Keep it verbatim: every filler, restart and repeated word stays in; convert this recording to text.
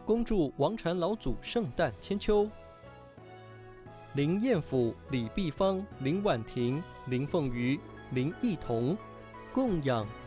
恭祝王禅老祖圣诞千秋。林彦甫、李碧芳、林婉婷、林凤瑜、林忆彤，供养